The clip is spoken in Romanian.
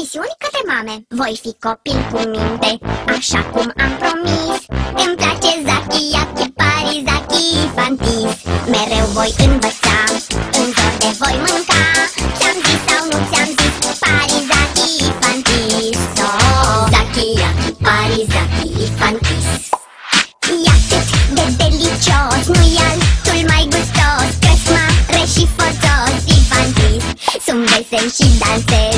misiuni către mame. Voi fi copil cu minte, așa cum am promis. Îmi place Zaki, Yaki, Pari, Zaki, Fantis. Mereu voi învăța, în zor de voi mânca. Ți-am zis sau nu ți-am zis, Pari, Zaki, Fantis. Oh, Zaki, Yaki, Pari, Zaki, Fantis. E atât de delicios, nu-i altul mai gustos. Cresc mare și fotos, Fantis. Sunt vesel și dansez.